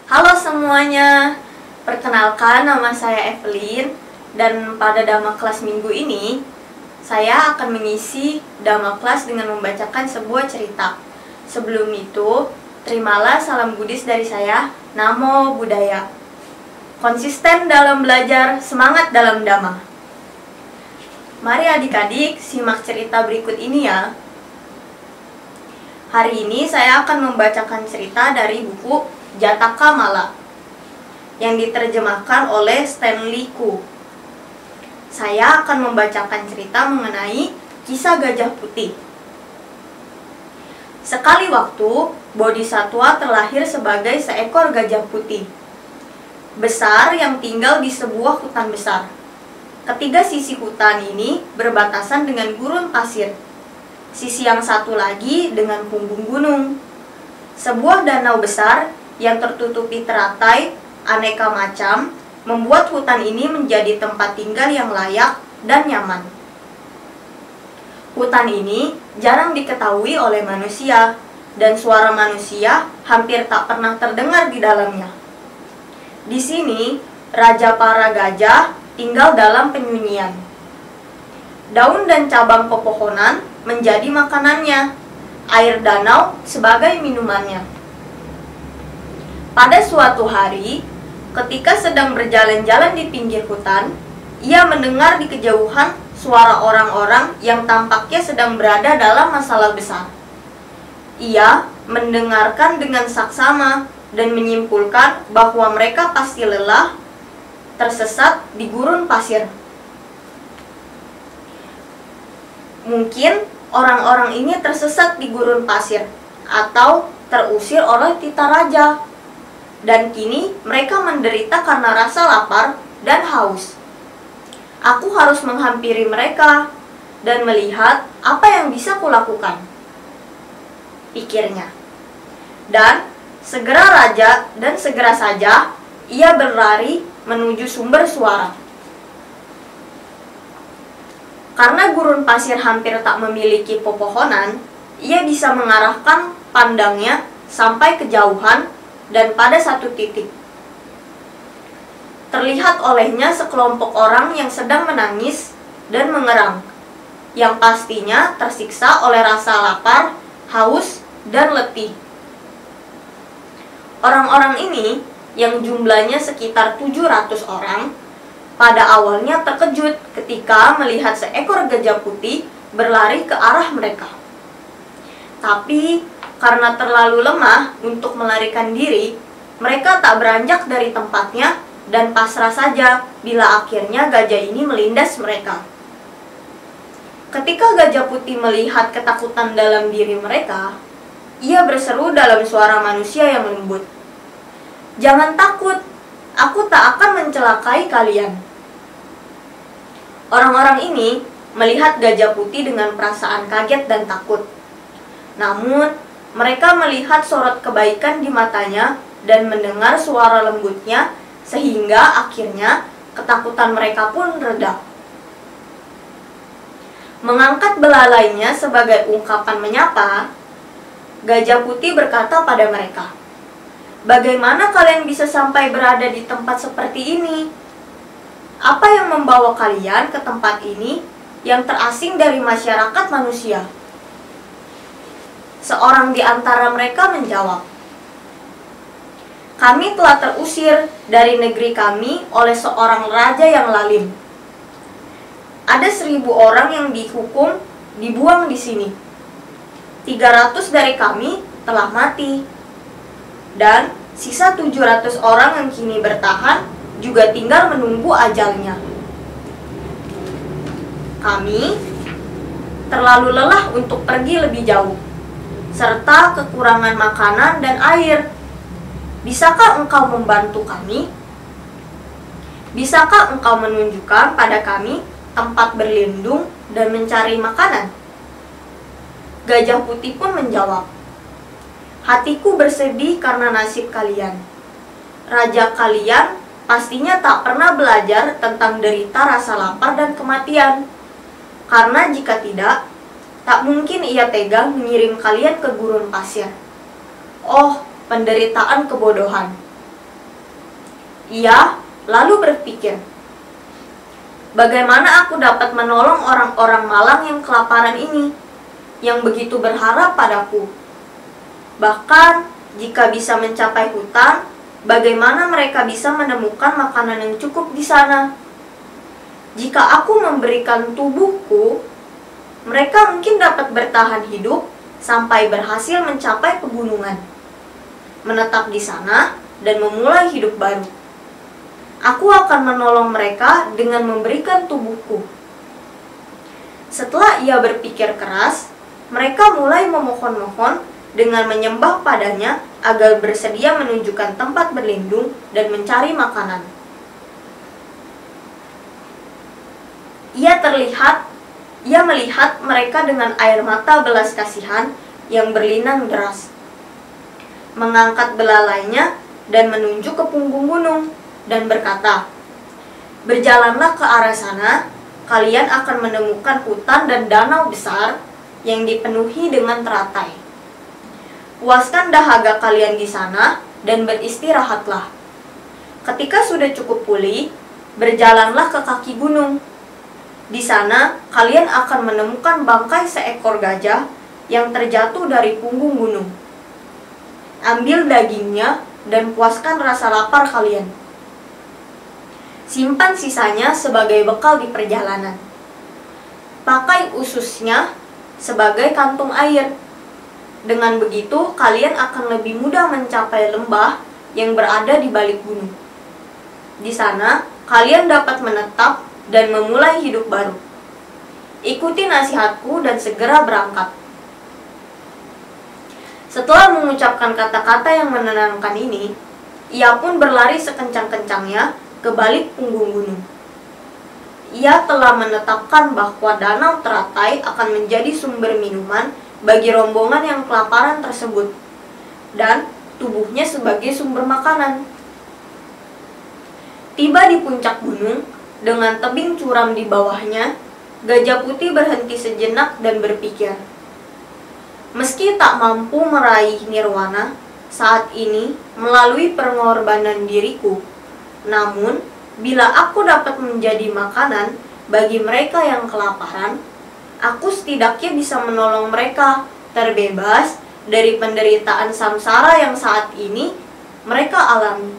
Halo semuanya, perkenalkan nama saya Evelyn dan pada Dhamma kelas minggu ini saya akan mengisi Dhamma kelas dengan membacakan sebuah cerita. Sebelum itu, terimalah salam Buddhis dari saya, Namo Buddhaya. Konsisten dalam belajar, semangat dalam Dhamma. Mari adik-adik simak cerita berikut ini ya. Hari ini saya akan membacakan cerita dari buku Jataka Mala yang diterjemahkan oleh Stanley Ku. Saya akan membacakan cerita mengenai kisah gajah putih. Sekali waktu, Bodhisattva terlahir sebagai seekor gajah putih besar yang tinggal di sebuah hutan besar. Ketiga sisi hutan ini berbatasan dengan gurun pasir. Sisi yang satu lagi dengan punggung gunung. Sebuah danau besar yang tertutupi teratai aneka macam membuat hutan ini menjadi tempat tinggal yang layak dan nyaman. Hutan ini jarang diketahui oleh manusia dan suara manusia hampir tak pernah terdengar di dalamnya. Di sini, raja para gajah tinggal dalam penyunyian. Daun dan cabang pepohonan menjadi makanannya, air danau sebagai minumannya. Pada suatu hari, ketika sedang berjalan-jalan di pinggir hutan, ia mendengar di kejauhan suara orang-orang yang tampaknya sedang berada dalam masalah besar. Ia mendengarkan dengan saksama dan menyimpulkan bahwa mereka pasti lelah, tersesat di gurun pasir. Mungkin orang-orang ini tersesat di gurun pasir atau terusir oleh tita raja. Dan kini mereka menderita karena rasa lapar dan haus. Aku harus menghampiri mereka dan melihat apa yang bisa kulakukan, pikirnya. Dan segera saja ia berlari menuju sumber suara. Karena gurun pasir hampir tak memiliki pepohonan, ia bisa mengarahkan pandangnya sampai kejauhan dan pada satu titik. Terlihat olehnya sekelompok orang yang sedang menangis dan mengerang, yang pastinya tersiksa oleh rasa lapar, haus, dan letih. Orang-orang ini, yang jumlahnya sekitar 700 orang, pada awalnya terkejut ketika melihat seekor gajah putih berlari ke arah mereka. Tapi karena terlalu lemah untuk melarikan diri, mereka tak beranjak dari tempatnya dan pasrah saja bila akhirnya gajah ini melindas mereka. Ketika gajah putih melihat ketakutan dalam diri mereka, ia berseru dalam suara manusia yang lembut, "Jangan takut, aku tak akan mencelakai kalian." Orang-orang ini melihat gajah putih dengan perasaan kaget dan takut. Namun, mereka melihat sorot kebaikan di matanya dan mendengar suara lembutnya sehingga akhirnya ketakutan mereka pun reda. Mengangkat belalainya sebagai ungkapan menyapa, gajah putih berkata pada mereka, "Bagaimana kalian bisa sampai berada di tempat seperti ini? Apa yang membawa kalian ke tempat ini yang terasing dari masyarakat manusia?" Seorang di antara mereka menjawab, "Kami telah terusir dari negeri kami oleh seorang raja yang lalim. Ada 1000 orang yang dihukum dibuang di sini. 300 dari kami telah mati. Dan sisa 700 orang yang kini bertahan juga tinggal menunggu ajalnya. Kami terlalu lelah untuk pergi lebih jauh, serta kekurangan makanan dan air. Bisakah engkau membantu kami? Bisakah engkau menunjukkan pada kami tempat berlindung dan mencari makanan?" Gajah putih pun menjawab, "Hatiku bersedih karena nasib kalian. Raja kalian pastinya tak pernah belajar tentang derita rasa lapar dan kematian. Karena jika tidak, tak mungkin ia tega mengirim kalian ke gurun pasir. Oh, penderitaan kebodohan. Ia lalu berpikir, bagaimana aku dapat menolong orang-orang malang yang kelaparan ini, yang begitu berharap padaku? Bahkan, jika bisa mencapai hutan, bagaimana mereka bisa menemukan makanan yang cukup di sana? Jika aku memberikan tubuhku, mereka mungkin dapat bertahan hidup sampai berhasil mencapai pegunungan, menetap di sana, dan memulai hidup baru. Aku akan menolong mereka dengan memberikan tubuhku. Setelah ia berpikir keras, mereka mulai memohon-mohon dengan menyembah padanya agar bersedia menunjukkan tempat berlindung dan mencari makanan. Ia melihat mereka dengan air mata belas kasihan yang berlinang deras, mengangkat belalainya dan menunjuk ke punggung gunung dan berkata, "Berjalanlah ke arah sana, kalian akan menemukan hutan dan danau besar yang dipenuhi dengan teratai. Puaskan dahaga kalian di sana dan beristirahatlah. Ketika sudah cukup pulih, berjalanlah ke kaki gunung. Di sana, kalian akan menemukan bangkai seekor gajah yang terjatuh dari punggung gunung. Ambil dagingnya dan puaskan rasa lapar kalian. Simpan sisanya sebagai bekal di perjalanan. Pakai ususnya sebagai kantung air. Dengan begitu, kalian akan lebih mudah mencapai lembah yang berada di balik gunung. Di sana, kalian dapat menetap dan memulai hidup baru. Ikuti nasihatku dan segera berangkat." Setelah mengucapkan kata-kata yang menenangkan ini, ia pun berlari sekencang-kencangnya ke balik punggung gunung. Ia telah menetapkan bahwa danau teratai akan menjadi sumber minuman bagi rombongan yang kelaparan tersebut, dan tubuhnya sebagai sumber makanan. Tiba di puncak gunung, dengan tebing curam di bawahnya, Gajah Putih berhenti sejenak dan berpikir, meski tak mampu meraih nirwana saat ini melalui pengorbanan diriku, namun bila aku dapat menjadi makanan bagi mereka yang kelaparan, aku setidaknya bisa menolong mereka terbebas dari penderitaan samsara yang saat ini mereka alami.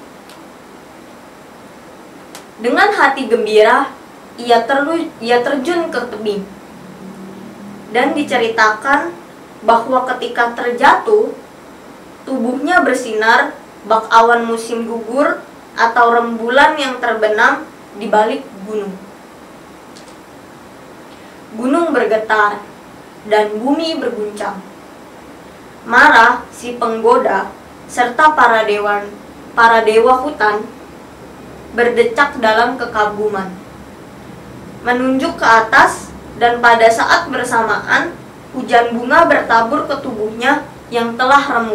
Dengan hati gembira, ia terjun ke tebing. Dan diceritakan bahwa ketika terjatuh, tubuhnya bersinar bak awan musim gugur atau rembulan yang terbenam di balik gunung. Gunung bergetar dan bumi berguncang. Mara, si penggoda, serta para dewa hutan berdecak dalam kekaguman, menunjuk ke atas, dan pada saat bersamaan hujan bunga bertabur ke tubuhnya yang telah remuk.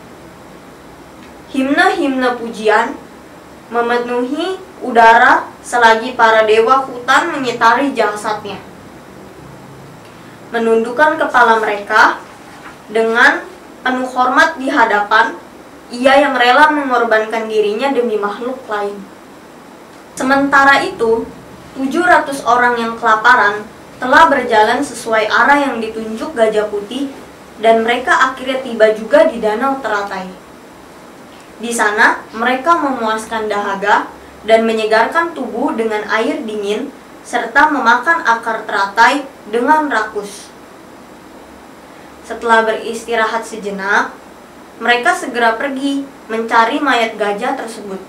Himne-himne pujian memenuhi udara selagi para dewa hutan menyitari jasadnya, menundukkan kepala mereka dengan penuh hormat di hadapan ia yang rela mengorbankan dirinya demi makhluk lain. Sementara itu, 700 orang yang kelaparan telah berjalan sesuai arah yang ditunjuk Gajah Putih, dan mereka akhirnya tiba juga di danau teratai. Di sana, mereka memuaskan dahaga dan menyegarkan tubuh dengan air dingin, serta memakan akar teratai dengan rakus. Setelah beristirahat sejenak, mereka segera pergi mencari mayat gajah tersebut.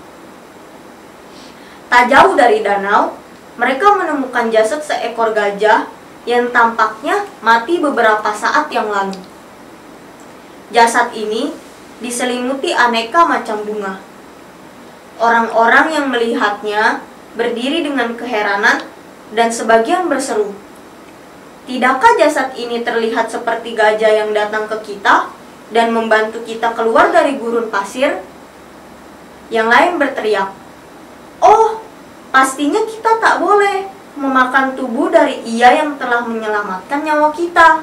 Tak jauh dari danau, mereka menemukan jasad seekor gajah yang tampaknya mati beberapa saat yang lalu. Jasad ini diselimuti aneka macam bunga. Orang-orang yang melihatnya berdiri dengan keheranan dan sebagian berseru, "Tidakkah jasad ini terlihat seperti gajah yang datang ke kita dan membantu kita keluar dari gurun pasir?" Yang lain berteriak, "Oh, pastinya kita tak boleh memakan tubuh dari ia yang telah menyelamatkan nyawa kita."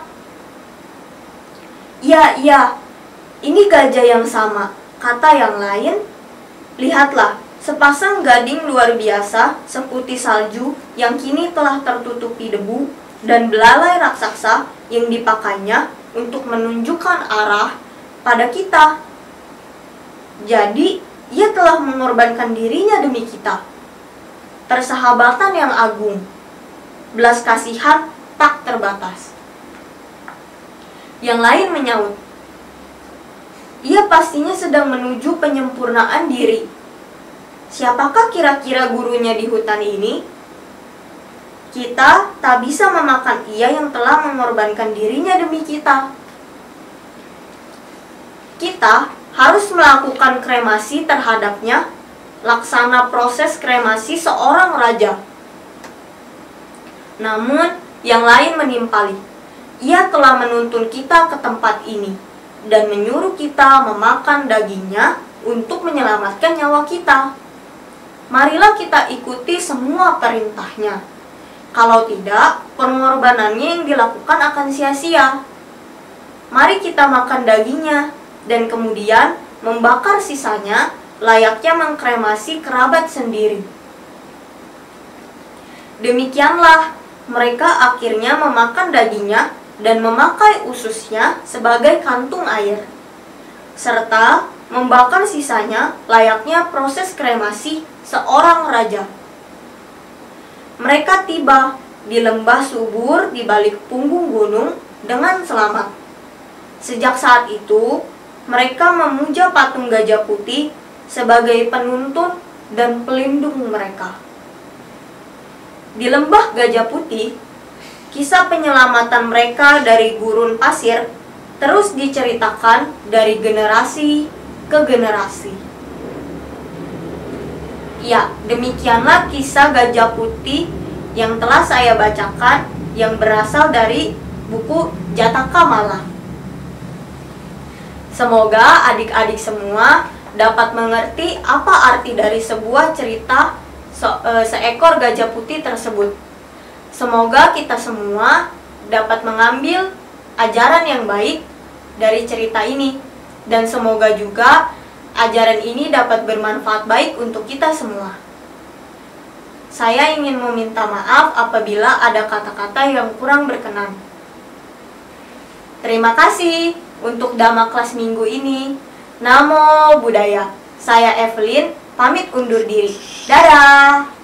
"Iya, ini gajah yang sama," kata yang lain. "Lihatlah, Sepasang gading luar biasa seputih salju yang kini telah tertutupi debu dan belalai raksasa yang dipakainya untuk menunjukkan arah pada kita. Jadi, ia telah mengorbankan dirinya demi kita. Persahabatan yang agung, belas kasihan tak terbatas. Yang lain menyaut, ia pastinya sedang menuju penyempurnaan diri. Siapakah kira-kira gurunya di hutan ini? Kita tak bisa memakan ia yang telah mengorbankan dirinya demi kita. Kita harus melakukan kremasi terhadapnya, laksana proses kremasi seorang raja. Namun, yang lain menimpali. Ia telah menuntun kita ke tempat ini dan menyuruh kita memakan dagingnya untuk menyelamatkan nyawa kita. Marilah kita ikuti semua perintahnya. Kalau tidak, pengorbanannya yang dilakukan akan sia-sia. Mari kita makan dagingnya dan kemudian membakar sisanya layaknya mengkremasi kerabat sendiri. Demikianlah mereka akhirnya memakan dagingnya dan memakai ususnya sebagai kantung air, serta membakar sisanya layaknya proses kremasi seorang raja. Mereka tiba di lembah subur di balik punggung gunung dengan selamat. Sejak saat itu, mereka memuja patung gajah putih sebagai penuntun dan pelindung mereka. Di lembah Gajah Putih, kisah penyelamatan mereka dari gurun pasir terus diceritakan dari generasi ke generasi. Ya, demikianlah kisah Gajah Putih yang telah saya bacakan yang berasal dari buku Jataka Mala. Semoga adik-adik semua dapat mengerti apa arti dari sebuah cerita seekor gajah putih tersebut. Semoga kita semua dapat mengambil ajaran yang baik dari cerita ini, dan semoga juga ajaran ini dapat bermanfaat baik untuk kita semua. Saya ingin meminta maaf apabila ada kata-kata yang kurang berkenan. Terima kasih untuk Dhamma kelas minggu ini. Namo Buddhaya. Saya Evelyn, pamit undur diri. Dadah!